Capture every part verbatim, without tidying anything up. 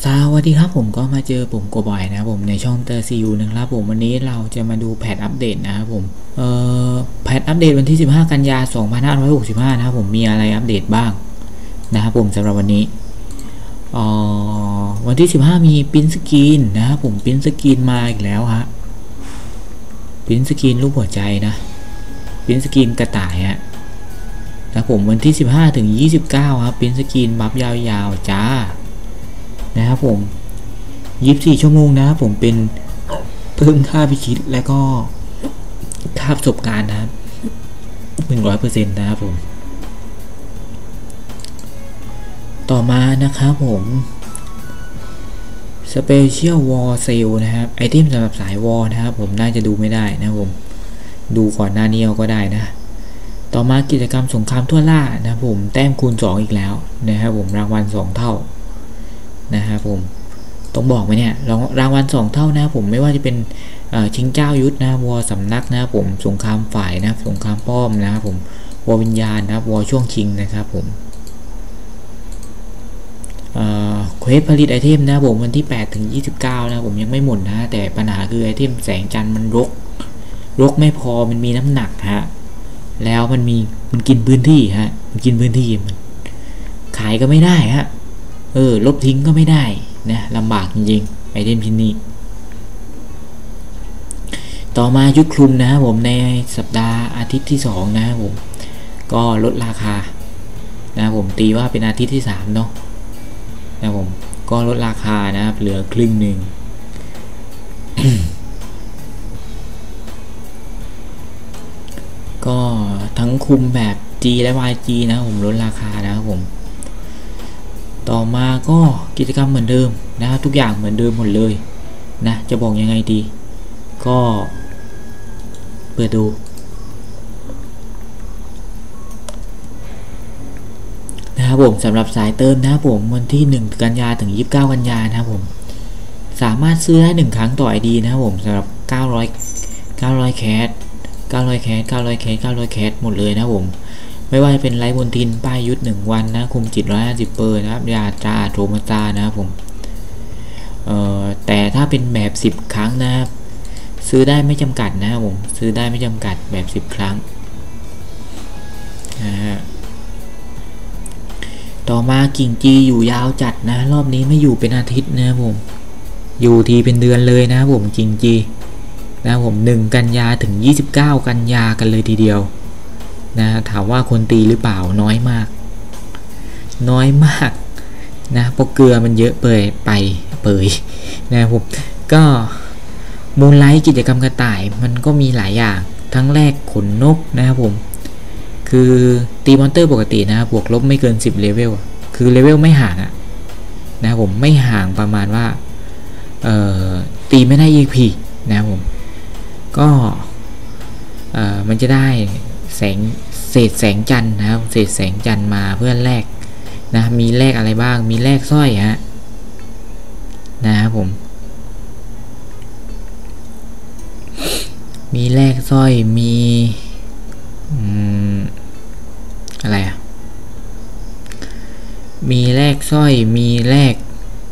สวัสดีครับผมก็มาเจอผมโกบอยนะครับผมในช่องเตอร์ซียูนะครับผมวันนี้เราจะมาดูแพทอัปเดตนะครับผมเอ่อแพทอัปเดตวันที่สิบห้ากันยายนสองพันห้าร้อยหกสิบห้านะครับผมมีอะไรอัปเดตบ้างนะครับผมสำหรับวันนี้เอ่อวันที่สิบห้ามีปริ้นสกรีนนะครับผมปริ้นสกรีนมาอีกแล้วฮะปริ้นสกรีนรูปหัวใจนะปริ้นสกรีนกระต่ายฮะนะครับผมวันที่สิบห้าถึงยี่สิบเก้าครับปริ้นสกรีนบัฟยาวๆจ้านะครับผมยี่สิบสี่ชั่วโมงนะครับผมเป็นเพิ่มค่าพิชิตและก็ค่าประสบการณ์นะครับหนึ่งร้อยเปอร์เซ็นต์นะครับผมต่อมานะครับผมสเปเชียลวอลเซลนะครับไอเทมสำหรับสายวอลนะครับผมน่าจะดูไม่ได้นะครับผมดูก่อนหน้านี้ก็ได้นะต่อมากิจกรรมสงครามทั่วล่านะครับผมแต้มคูณสองอีกแล้วนะครับผมรางวัลสองเท่านะครับผมต้องบอกไหมเนี่ยรางวัลสองเท่านะผมไม่ว่าจะเป็นชิงเจ้ายุทธนะวอสำนักนะผมสงครามฝ่ายนะสงครามป้อมนะครับผมวอวิญญาณนะวอช่วงชิงนะครับผมเควสผลิตไอเทมนะผมวันที่แปดถึงยี่สิบเก้านะผมยังไม่หมดนะแต่ปัญหาคือไอเทมแสงจันทร์มันรกรกไม่พอมันมีน้ำหนักฮะแล้วมันมีมันกินพื้นที่ฮะมันกินพื้นที่มันขายก็ไม่ได้ฮะเออลบทิ้งก็ไม่ได้นะลำบากจริงๆไอเทมชิ้นนี้ต่อมายุคคลุมนะครับผมในสัปดาห์อาทิตย์ที่สองนะครับผมก็ลดราคานะผมตีว่าเป็นอาทิตย์ที่สามเนาะนะผมก็ลดราคานะครับเหลือครึ่งหนึ่ง ก็ทั้งคุมแบบ G และ วาย จี นะผมลดราคานะครับผมต่อมาก็กิจกรรมเหมือนเดิมนะทุกอย่างเหมือนเดิมหมดเลยนะจะบอกยังไงดีก็เปิดดูนะครับผมสำหรับสายเติมนะครับผมวันที่หนึ่งกันยาถึงยี่สิบเก้ากันยานะครับผมสามารถซื้อได้หนึ่งครั้งต่อ ไอ ดี นะครับผมสำหรับเก้าร้อย เก้าร้อยแคสเก้าร้อยแคสเก้าร้อยแคสเก้าร้อยแคสหมดเลยนะผมไม่ว่าจะเป็นไลฟ์บนทินป้ายยุทธหนึ่งวันนะคุมจิตหนึ่งร้อยห้าสิบเปอร์นะครับยาจาโทมาจานะครับผมเอ่อแต่ถ้าเป็นแบบสิบครั้งนะครับซื้อได้ไม่จำกัดนะครับผมซื้อได้ไม่จำกัดแบบสิบครั้งนะฮะต่อมากิ่งจีอยู่ยาวจัดนะรอบนี้ไม่อยู่เป็นอาทิตย์นะครับผมอยู่ทีเป็นเดือนเลยนะครับผมกิ่งจีนะครับผมหนึ่งกันยาถึงยี่สิบเก้ากันยากันเลยทีเดียวนะถามว่าคนตีหรือเปล่าน้อยมากน้อยมากนะเพราะเกลือมันเยอะเปยไปเปยนะครับผมก็มูลไลท์กิจกรรมกระต่ายมันก็มีหลายอย่างทั้งแรกขนนกนะครับผมคือตีมอนเตอร์ปกตินะบวกลบไม่เกินสิบเลเวลคือเลเวลไม่ห่างอะนะครับผมไม่ห่างประมาณว่าเอ่อตีไม่ได้ อี พี นะครับผมก็เอ่อมันจะได้แสงเศษแสงจันทร์นะครับเศษแสงจันทร์มาเพื่อแลกนะมีแลกอะไรบ้างมีแลกสร้อยฮะนะครับผมมีแลกสร้อยมีอืมอะไรอ่ะมีแลกสร้อยมีแลก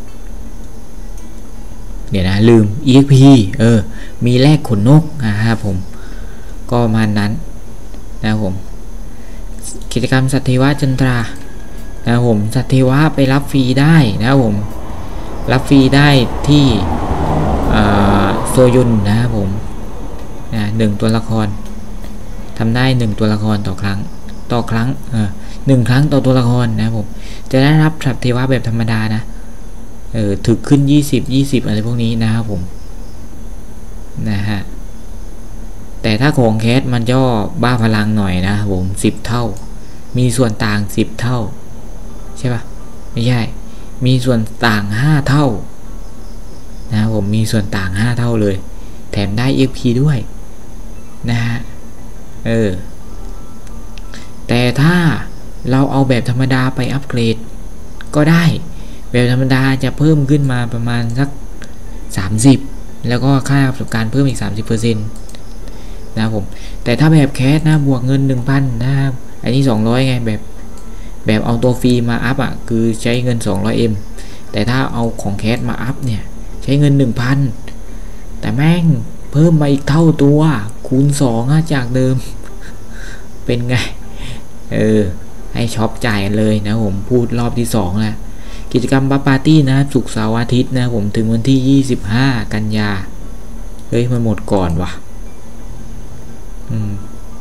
เดี๋ยวนะลืม อี เอ็กซ์ พี เออมีแลกขนนกนะครับผมก็ประมาณนั้นนะครับผมกิจกรรมสัตว์เทวะจันทรานะครับผมสัตว์เทวะไปรับฟรีได้นะครับผมรับฟรีได้ที่โซยุนนะครับผมนะหนึ่งตัวละครทำได้หนึ่งตัวละครต่อครั้งต่อครั้งเออหนึ่งครั้งต่อตัวละครนะครับผมจะได้รับสัตว์เทวะแบบธรรมดานะเออถึกขึ้นยี่สิบ ยี่สิบอะไรพวกนี้นะครับผมนะฮะแต่ถ้าของแคสมันจะบ้าพลังหน่อยนะครับผมสิบเท่ามีส่วนต่างสิบเท่าใช่ปะไม่ใช่มีส่วนต่างห้าเท่านะครับผมมีส่วนต่างห้าเท่าเลยแถมได้ อี เอ็กซ์ พี ด้วยนะฮะเออแต่ถ้าเราเอาแบบธรรมดาไปอัปเกรดก็ได้แบบธรรมดาจะเพิ่มขึ้นมาประมาณสักสามสิบแล้วก็ค่าประสบการณ์เพิ่มอีก สามสิบเปอร์เซ็นต์ นะครับผมแต่ถ้าแบบแคสนะบวกเงิน หนึ่งพัน นะครับอันนี้สองร้อยไงแบบแบบเอาตัวฟรีมาอัพอ่ะคือใช้เงิน สองร้อยเอ็มแต่ถ้าเอาของแคสมาอัพเนี่ยใช้เงิน หนึ่งพัน แต่แม่งเพิ่มมาอีกเท่าตัวคูณสองจากเดิมเป็นไงเออให้ช็อปจ่ายกันเลยนะผมพูดรอบที่สองแล้วกิจกรรมบัฟปาร์ตี้นะศุกร์เสาร์อาทิตย์นะผมถึงวันที่ยี่สิบห้ากันยาเฮ้ยมันหมดก่อนวะอืม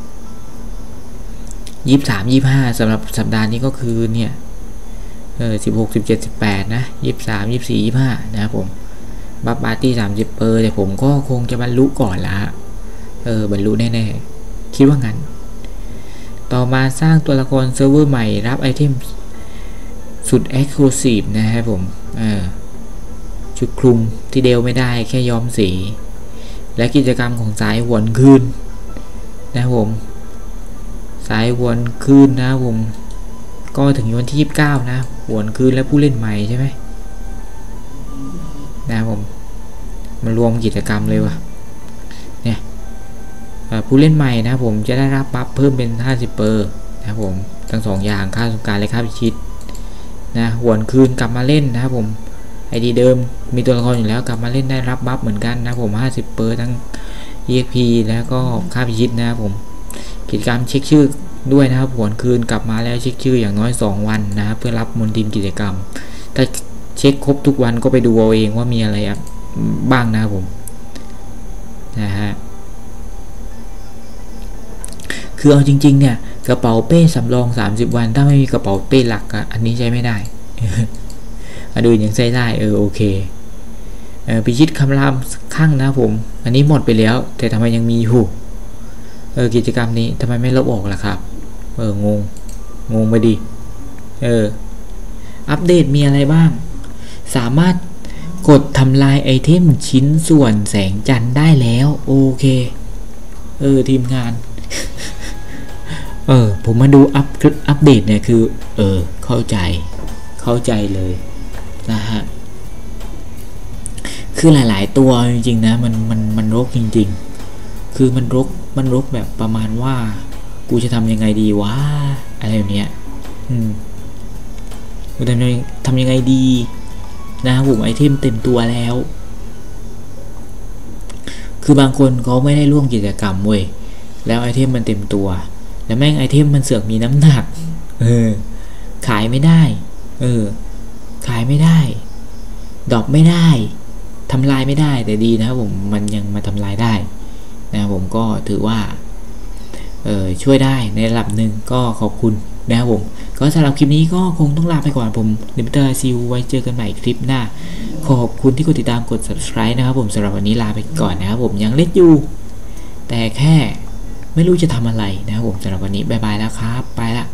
ยี่สิบสามยี่สิบห้าสำหรับสัปดาห์นี้ก็คือเนี่ยเออสิบหกสิบเจ็ดสิบแปดนะยี่สิบสามยี่สิบสี่ยี่สิบห้านะครับผมบัฟปาร์ตี้สามสิบเปอร์แต่ผมก็คงจะบรรลุก่อนละเออบรรลุแน่ๆคิดว่างั้นต่อมาสร้างตัวละครเซิร์ฟเวอร์ใหม่รับไอเทมสุด Exclusive นะครับผมเออชุดคลุมที่เดลไม่ได้แค่ย้อมสีและกิจกรรมของสายหวนคืนนะครับผมสายหวนคืนนะครับผมก็ถึงวันที่ยี่สิบเก้านะหวนคืนและผู้เล่นใหม่ใช่ไหมนะครับผมมารวมกิจกรรมเลยวะเนี่ยผู้เล่นใหม่นะผมจะได้รับบัฟเพิ่มเป็นห้าสิบเปอร์นะครับผมทั้งสองอย่างค่าสงการและค่าพิชิตนะหวนคืนกลับมาเล่นนะครับผมไอดีเดิมมีตัวละครอยู่แล้วกลับมาเล่นได้รับบัฟเหมือนกันนะผมห้าสิบเปอร์ทั้ง อี เอ็กซ์ พี แล้วก็ค่าพิชิตนะครับผมกิจกรรมเช็คชื่อด้วยนะครับหวนคืนกลับมาแล้วเช็คชื่ออย่างน้อยสองวันนะครับเพื่อรับมนทินกิจกรรมถ้าเช็คครบทุกวันก็ไปดูเอาเองว่ามีอะไรบ้างนะครับผมนะฮะคือเอาจริงๆเนี่ยกระเป๋าเป้สำรองสามสิบวันถ้าไม่มีกระเป๋าเป้หลักอ่ะอันนี้ใช้ไม่ได้ อดูยังใช้ได้เออโอเคเออพิชิตคำรามข้างนะผมอันนี้หมดไปแล้วแต่ทำไมยังมีอยู่เออกิจกรรมนี้ทำไมไม่ลบออกล่ะครับเอองงงงไปดิเอออัปเดตมีอะไรบ้างสามารถกดทำลายไอเทมชิ้นส่วนแสงจันทร์ได้แล้วโอเคเออทีมงานเออผมมาดูอัปอัปเดตเนี่ยคือเออเข้าใจเข้าใจเลยนะฮะคือหลายๆตัวจริงๆนะมันมันมันรกจริงๆคือมันรกมันรกแบบประมาณว่ากูจะทำยังไงดีวะอะไรแบบเนี้ยอืมกูทำยังทำยังไงดีนะผมไอเทมเต็มตัวแล้วคือบางคนเขาไม่ได้ร่วมกิจกรรมเว้ยแล้วไอเทมมันเต็มตัวแล้วแม่งไอเทมมันเสือกมีน้ำหนักเออขายไม่ได้เออขายไม่ได้ดรอปไม่ได้ทำลายไม่ได้แต่ดีนะครับผมมันยังมาทำลายได้นะผมก็ถือว่าเออช่วยได้ในระดับหนึ่งก็ขอบคุณนะครับผมก็สำหรับคลิปนี้ก็คงต้องลาไปก่อนผมดิมิเตอร์ซิวไว้เจอกันใหม่คลิปหน้าขอบคุณที่กดติดตามกด ซับสไครบ์ นะครับผมสำหรับวันนี้ลาไปก่อนนะครับผมยังเล่นอยู่แต่แค่ไม่รู้จะทำอะไรนะครับผมสำหรับวันนี้บ๊ายบายแล้วครับไปละ